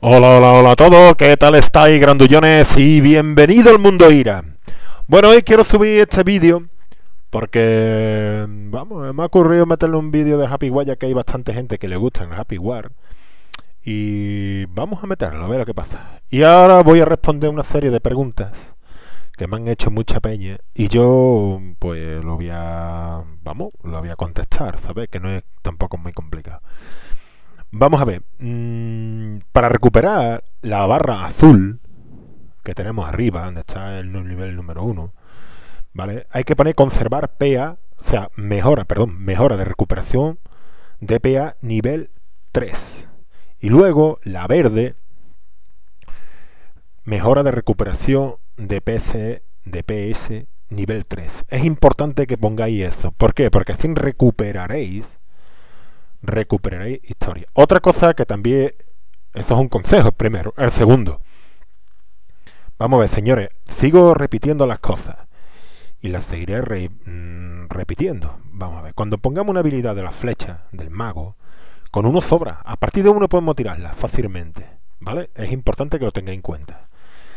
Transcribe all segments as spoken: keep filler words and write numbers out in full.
Hola, hola, hola a todos, ¿qué tal estáis, grandullones? Y bienvenido al mundo Ira. Bueno, hoy quiero subir este vídeo porque, vamos, me ha ocurrido meterle un vídeo de Happy War, ya que hay bastante gente que le gusta el Happy War. Y vamos a meterlo, a ver lo que pasa. Y ahora voy a responder una serie de preguntas que me han hecho mucha peña y yo, pues, lo voy a, vamos, lo voy a contestar, ¿sabes? Que no es tampoco muy complicado. Vamos a ver, mmm, para recuperar la barra azul que tenemos arriba, donde está el nivel número uno, ¿vale? Hay que poner conservar P A, o sea, mejora, perdón, mejora de recuperación de P A nivel tres. Y luego la verde, mejora de recuperación de P C, de P S nivel tres. Es importante que pongáis eso. ¿Por qué? Porque así recuperaréis recuperaréis historia. Otra cosa que también, eso es un consejo, el primero. El segundo, vamos a ver, señores, sigo repitiendo las cosas y las seguiré re, mmm, repitiendo. Vamos a ver, cuando pongamos una habilidad de la flecha del mago, con uno sobra. A partir de uno podemos tirarla fácilmente, ¿vale? Es importante que lo tengáis en cuenta.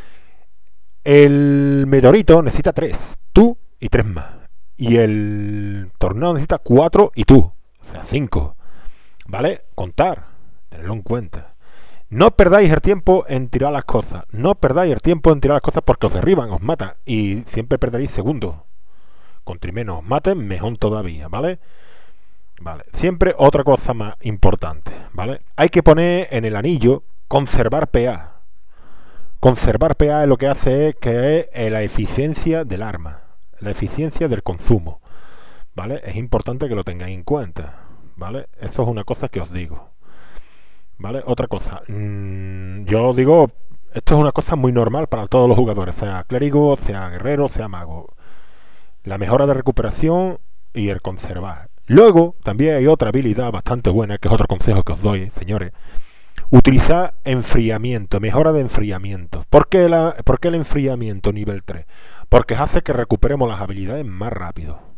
El meteorito necesita tres, tú y tres más. Y el tornado necesita cuatro y tú, o sea, cinco. ¿Vale? Contar, tenerlo en cuenta. No perdáis el tiempo en tirar las cosas. No perdáis el tiempo en tirar las cosas porque os derriban, os matan. Y siempre perderéis segundos. Contra menos os maten, mejor todavía, ¿vale? Vale. Siempre otra cosa más importante, ¿vale? Hay que poner en el anillo conservar P A. Conservar P A es lo que hace es que es la eficiencia del arma. La eficiencia del consumo. ¿Vale? Es importante que lo tengáis en cuenta. ¿Vale? Eso es una cosa que os digo. ¿Vale? Otra cosa. Mmm, yo os digo, esto es una cosa muy normal para todos los jugadores, sea clérigo, sea guerrero, sea mago. La mejora de recuperación y el conservar. Luego, también hay otra habilidad bastante buena, que es otro consejo que os doy, señores. Utilizar enfriamiento, mejora de enfriamiento. ¿Por qué, la, ¿Por qué el enfriamiento nivel tres? Porque hace que recuperemos las habilidades más rápido.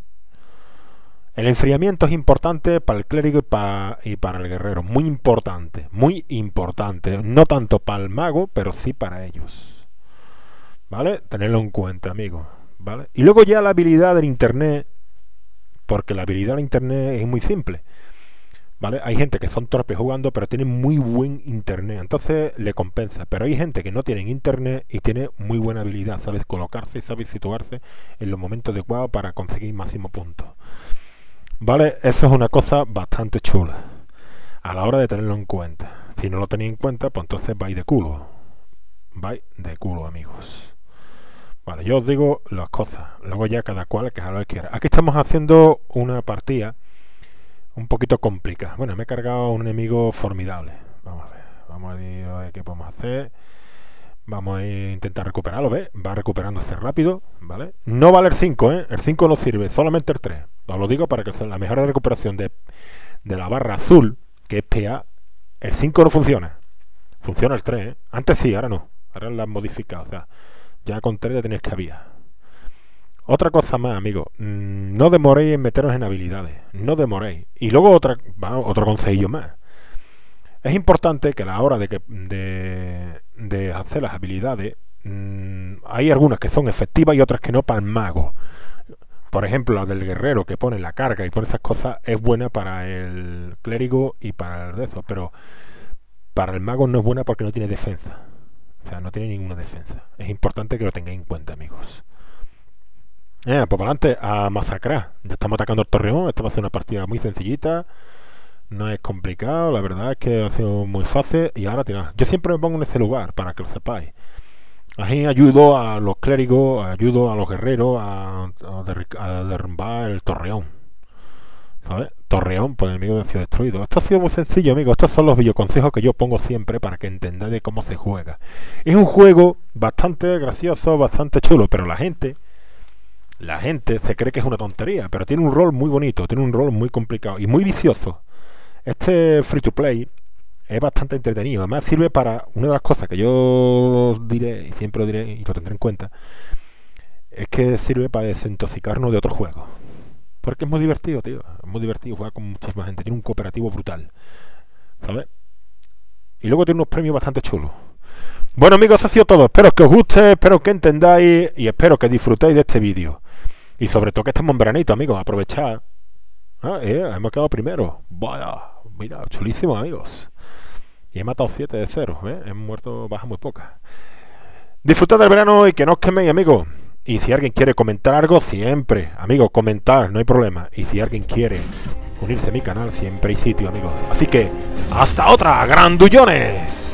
El enfriamiento es importante para el clérigo y para, y para el guerrero. Muy importante, muy importante. No tanto para el mago, pero sí para ellos. ¿Vale? Tenerlo en cuenta, amigos. ¿Vale? Y luego ya la habilidad del internet, porque la habilidad del internet es muy simple. ¿Vale? Hay gente que son torpes jugando, pero tienen muy buen internet. Entonces le compensa. Pero hay gente que no tiene internet y tiene muy buena habilidad. Sabes colocarse y sabes situarse en los momentos adecuados para conseguir máximo puntos. ¿Vale? Eso es una cosa bastante chula a la hora de tenerlo en cuenta. Si no lo tenéis en cuenta, pues entonces vais de culo. Vais de culo, amigos. Vale, yo os digo las cosas. Luego ya cada cual que haga lo que quiera. Aquí estamos haciendo una partida un poquito complicada. Bueno, me he cargado a un enemigo formidable. Vamos a ver. Vamos a ver, a ver qué podemos hacer. Vamos a intentar recuperarlo, ¿ves? Va recuperándose rápido, ¿vale? No vale el cinco, ¿eh? El cinco no sirve, solamente el tres. Os lo digo para que sea la mejora de recuperación de, de la barra azul, que es P A, el cinco no funciona. Funciona el tres, ¿eh? Antes sí, ahora no. Ahora la han modificado, o sea, ya con tres ya tenéis que había. Otra cosa más, amigos. Mmm, no demoréis en meteros en habilidades. No demoréis. Y luego otra, va, otro consejillo más. Es importante que a la hora de, que, de, de hacer las habilidades, mmm, hay algunas que son efectivas y otras que no para el mago. Por ejemplo, la del guerrero que pone la carga y pone esas cosas es buena para el clérigo y para el de eso, pero para el mago no es buena porque no tiene defensa. O sea, no tiene ninguna defensa. Es importante que lo tengáis en cuenta, amigos. Eh, pues para adelante, a masacrar. Ya estamos atacando el torreón. Esta va a ser una partida muy sencillita. No es complicado, la verdad es que ha sido muy fácil. Y ahora tirad. Yo siempre me pongo en ese lugar para que lo sepáis. Así ayudo a los clérigos, ayudo a los guerreros a, a, der, a derrumbar el torreón. ¿Sabes? Torreón por el enemigo de Ciudad Destruido. Esto ha sido muy sencillo, amigos. Estos son los videoconsejos que yo pongo siempre para que entendáis de cómo se juega. Es un juego bastante gracioso, bastante chulo, pero la gente, la gente se cree que es una tontería, pero tiene un rol muy bonito, tiene un rol muy complicado y muy vicioso. Este free to play es bastante entretenido. Además sirve para una de las cosas que yo diré, y siempre lo diré y lo tendré en cuenta, es que sirve para desintoxicarnos de otros juegos. Porque es muy divertido, tío. Es muy divertido jugar con muchísima gente. Tiene un cooperativo brutal, ¿sabes? Y luego tiene unos premios bastante chulos. Bueno amigos, eso ha sido todo. Espero que os guste, espero que entendáis y espero que disfrutéis de este vídeo. Y sobre todo que estamos en veranito, amigos. Aprovechad. Ah, eh, hemos quedado primero. Vaya, mira, chulísimo amigos. Y he matado siete de cero, ¿eh? He muerto baja muy poca. Disfrutad del verano y que no os queméis, amigos. Y si alguien quiere comentar algo, siempre, amigos, comentar, no hay problema. Y si alguien quiere unirse a mi canal, siempre hay sitio, amigos. Así que, ¡hasta otra, grandullones!